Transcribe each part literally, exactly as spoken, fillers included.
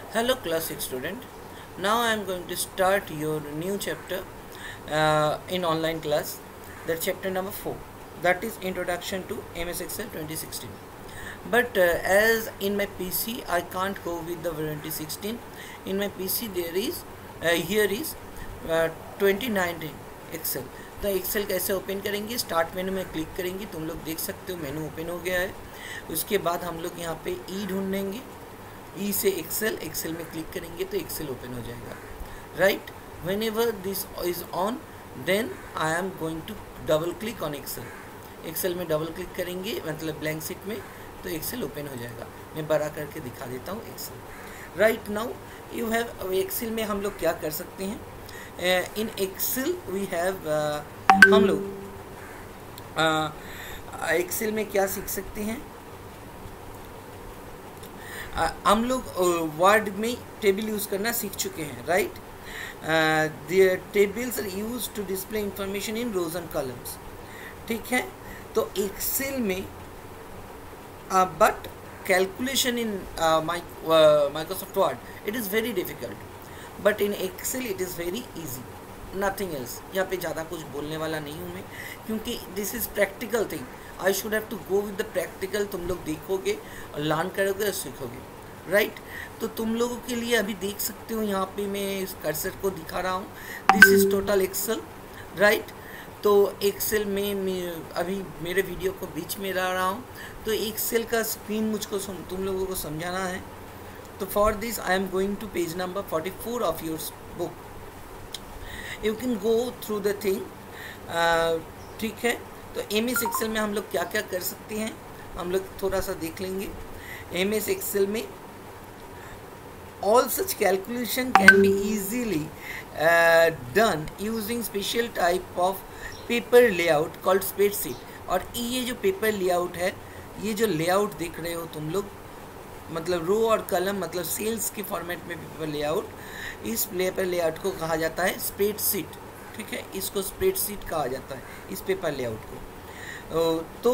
Hello class six student. Now I am going to start your new chapter uh, in online class. That chapter number four. That is Introduction to M S Excel twenty sixteen. But uh, as in my P C I can't go with the twenty sixteen. In my P C there is uh, here is uh, twenty nineteen Excel. तो Excel कैसे open करेंगे? Start menu में click करेंगे, तुम लोग देख सकते हो मेनू ओपन हो गया है। उसके बाद हम लोग यहाँ पे ई ढूंढेंगे, ई से एक्सेल, एक्सेल में क्लिक करेंगे तो एक्सेल ओपन हो जाएगा। Right, whenever this is on then I am going to double click on Excel. Excel में डबल क्लिक करेंगे मतलब ब्लैंक शीट में, तो एक्सेल ओपन हो जाएगा। मैं बड़ा करके दिखा देता हूँ Excel. Right now you have Excel में हम लोग क्या कर सकते हैं? इन एक्सेल वी हैव हम लोग एक्सेल uh, में क्या सीख सकते हैं? uh, हम लोग वर्ड uh, में टेबल यूज़ करना सीख चुके हैं। Right, the tables are use to display information in rows and columns. ठीक है, तो एक्सेल में but calculation in Microsoft Word it is very difficult, but in Excel it is very easy, nothing else. यहाँ पे ज़्यादा कुछ बोलने वाला नहीं हूँ मैं, क्योंकि this is practical thing. I should have to go with the practical. तुम लोग देखोगे और लर्न करोगे और सीखोगे। राइट, तो तुम लोगों के लिए अभी देख सकते हो यहाँ पे मैं इस कर्सर को दिखा रहा हूँ। This is total Excel. Right, तो एक्सेल में मैं अभी मेरे वीडियो को बीच में ला रहा हूँ, तो एक्सेल का स्क्रीन मुझको तुम लोगों को समझाना है। तो for this I am going to page number forty four of your book. You can go through the thing. ठीक है, तो एम एस एक्सेल में हम लोग क्या क्या कर सकते हैं हम लोग थोड़ा सा देख लेंगे। एम एस एक्सेल में all such calculation can be easily uh, done using special type of paper layout called spreadsheet। और ये जो पेपर लेआउट है, ये जो लेआउट देख रहे हो तुम लोग, मतलब रो और कलम, मतलब सेल्स के फॉर्मेट में पेपर लेआउट, इस पेपर लेआउट को कहा जाता है स्प्रेडशीट। ठीक है, इसको स्प्रेडशीट कहा जाता है, इस पेपर लेआउट को। तो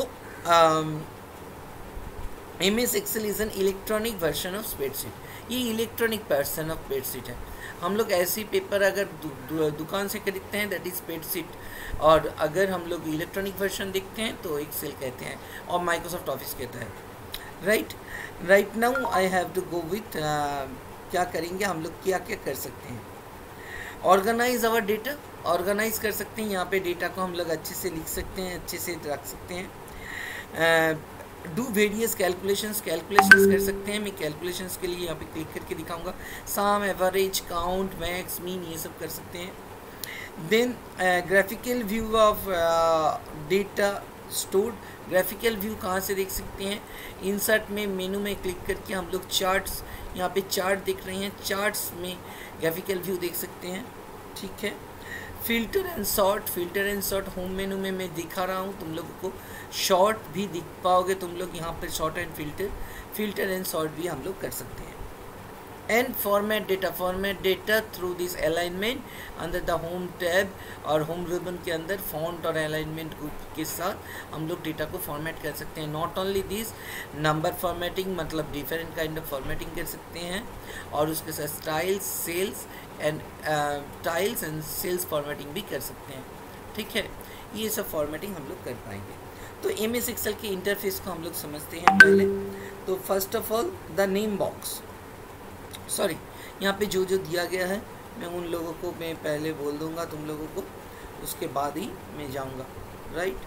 M S Excel is an electronic version of spreadsheet. ये इलेक्ट्रॉनिक वर्जन ऑफ स्प्रेडशीट है। हम लोग ऐसी पेपर अगर दु, दु, दुकान से खरीदते हैं दैट इज स्प्रेडशीट, और अगर हम लोग इलेक्ट्रॉनिक वर्जन देखते हैं तो एक्सेल कहते हैं और माइक्रोसॉफ्ट ऑफिस कहता है। Right, right now I have to go with क्या करेंगे हम लोग, क्या क्या कर सकते हैं? ऑर्गेनाइज आवर डेटा, ऑर्गेनाइज कर सकते हैं। यहाँ पे डेटा को हम लोग अच्छे से लिख सकते हैं, अच्छे से रख सकते हैं। डू वेरियस कैलकुलेशंस, कैलकुलेशंस कर सकते हैं। मैं कैलकुलेशंस के लिए यहाँ पे क्लिक करके दिखाऊंगा। Sum, average, count, max, mean, ये सब कर सकते हैं। Then graphical view of data stored, graphical view कहाँ से देख सकते हैं? इंसर्ट में मेनू में क्लिक करके हम लोग चार्ट्स, यहाँ पे चार्ट देख रहे हैं, चार्ट्स में ग्राफिकल व्यू देख सकते हैं। ठीक है, filter and sort, filter and sort home menu में मैं दिखा रहा हूँ तुम लोगों को। शॉर्ट भी दिख पाओगे तुम लोग यहाँ पर, sort and filter, filter and sort भी हम लोग कर सकते हैं। And format data, format data through this alignment under the home tab, और होम रिबन के अंदर फॉन्ट और अलाइनमेंट के साथ हम लोग डेटा को फॉर्मेट कर सकते हैं। Not only this, number formatting, मतलब डिफरेंट काइंड ऑफ फॉर्मेटिंग कर सकते हैं, और उसके साथ styles, cells and tiles and cells formatting भी कर सकते हैं। ठीक है, ये सब फॉर्मेटिंग हम लोग कर पाएंगे। तो एम एस एक्सेल के इंटरफेस को हम लोग समझते हैं पहले। तो first of all the name box, sorry यहाँ पे जो जो दिया गया है मैं उन लोगों को मैं पहले बोल दूंगा तुम लोगों को, उसके बाद ही मैं जाऊंगा। राइट,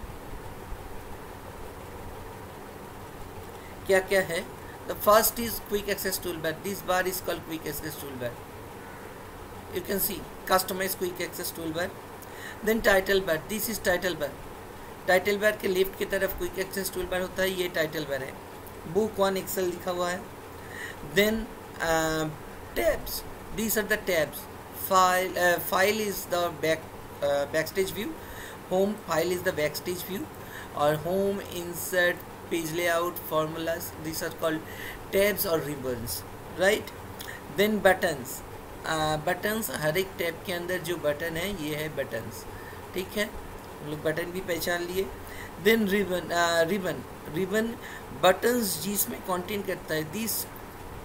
क्या क्या है? The first is quick access tool bar. This bar is called quick access tool bar. You can see customize quick access tool bar. Then title bar, this is title bar. Title bar के left की तरफ quick access tool बार होता है, ये title bar है। Book one Excel लिखा हुआ है। Then Uh, tabs, these are the tabs. File, uh, file is the back uh, backstage view. Home file is the backstage view, or home, insert, page layout, formulas, these are called tabs or ribbons. Right, then buttons, uh, buttons हर एक tab के अंदर जो button है ये है buttons। ठीक है, हम लोग बटन भी पहचान लिए। Then ribbon, ribbon ribbon buttons जिसमें कंटेन करता है। This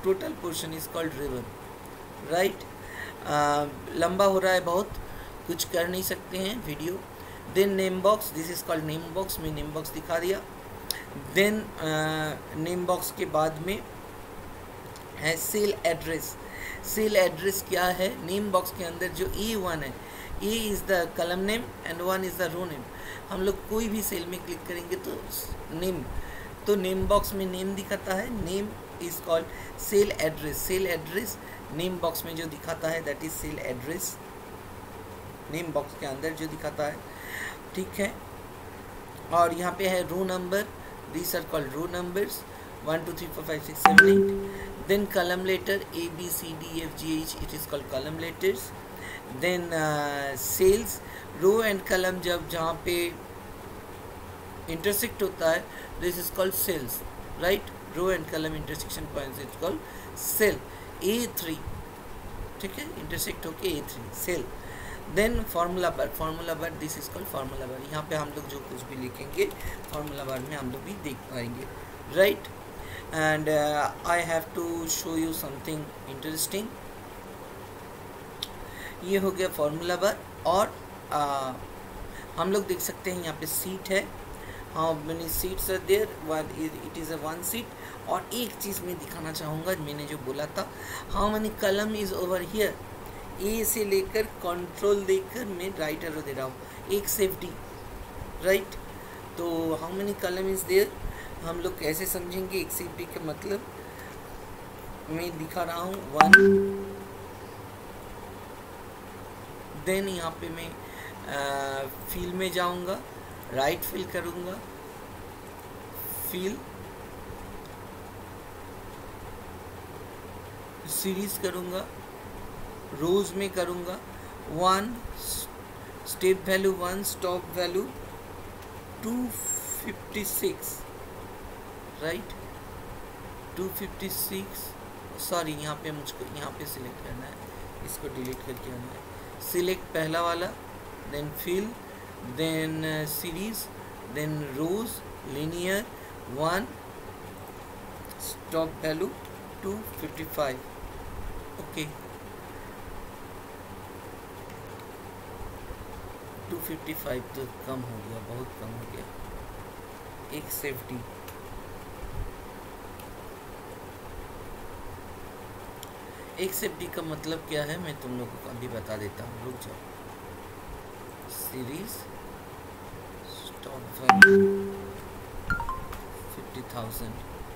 total portion is called ribbon, right. लंबा हो रहा है बहुत, कुछ कर नहीं सकते हैं video. Then name box, this is called name box, मैं नेम बॉक्स दिखा दिया। देन नेम बॉक्स के बाद में है सेल एड्रेस। सेल एड्रेस क्या है? नेम बॉक्स के अंदर जो ए वन है, A is the column name and one is the row name. हम लोग कोई भी सेल में क्लिक करेंगे तो नेम, तो नेम बॉक्स में नेम दिखाता है, name is called cell address. Cell address name box में जो दिखाता है that is cell address, name box के अंदर जो दिखाता है, ठीक है। और यहाँ पे है row number, these are called row numbers, one two three four five six seven eight. Then column letter A B C D F G H, it is called column letters. Then cells, row and column जब जहाँ पे intersect होता है this is called cells, right. Row and column intersection point is called cell. A three, ठीक है, intersect होके A three, cell. Then formula bar, formula bar this is called formula bar. यहाँ पे हम लोग जो कुछ भी लिखेंगे फार्मूला बार में हम लोग भी देख पाएंगे, right. And I have to show you something interesting. ये हो गया फार्मूला बार। और uh, हम लोग देख सकते हैं यहाँ पे सीट है, how many seats are there, one it is a one seat. और एक चीज़ मैं दिखाना चाहूँगा, मैंने जो बोला था how many column is over here, A से लेकर कंट्रोल देकर मैं राइट एरो दे रहा हूँ, एक सेफ्टी, राइट। तो how many column is there हम लोग कैसे समझेंगे एक सेफ्टी का मतलब? मैं दिखा रहा हूँ वन। देन यहाँ पे मैं फील में जाऊँगा, राइट फिल करूँगा, फिल सीरीज करूँगा, रोज में करूँगा, one step value one, stop value two fifty six, right, two fifty six. Sorry, यहाँ पे मुझको यहाँ पे सिलेक्ट करना है, इसको डिलीट करके आना है। सिलेक्ट पहला वाला, then fill, then series, then rows, linear, one, stop value two fifty five, okay. Two fifty five तो कम हो गया, बहुत कम हो गया, एक सेफ्टी। एक सेफ्टी का मतलब क्या है मैं तुम लोगों को अभी बता देता हूँ, रुक जाओ। Series, stop value fifty thousand,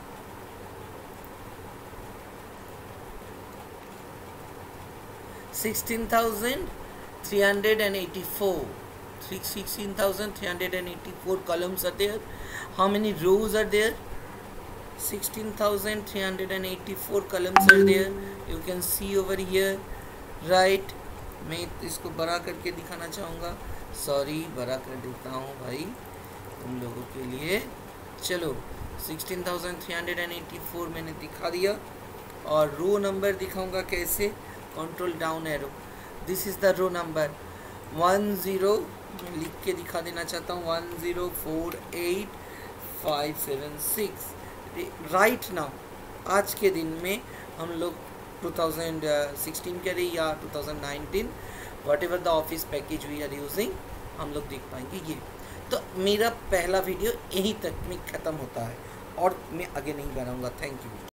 sixteen thousand three hundred and eighty four, sixteen thousand three hundred eighty-four columns are there. How many rows are there? sixteen thousand three hundred eighty-four columns are there. You can see over here, right? मैं इसको बड़ा करके दिखाना चाहूँगा, sorry बड़ा कर देता हूँ भाई तुम लोगों के लिए। चलो sixteen thousand three hundred eighty four मैंने दिखा दिया। और रो नंबर दिखाऊंगा कैसे, control down arrow, this is the row number one zero, लिख के दिखा देना चाहता हूँ, one zero four eight five seven six. Right now आज के दिन में हम लोग टू थाउजेंड सिक्सटीन करें या two thousand nineteen, whatever the office package we are using, हम लोग देख पाएंगे ये। तो मेरा पहला वीडियो यहीं तक में ख़त्म होता है और मैं आगे नहीं बढ़ाऊँगा। Thank you.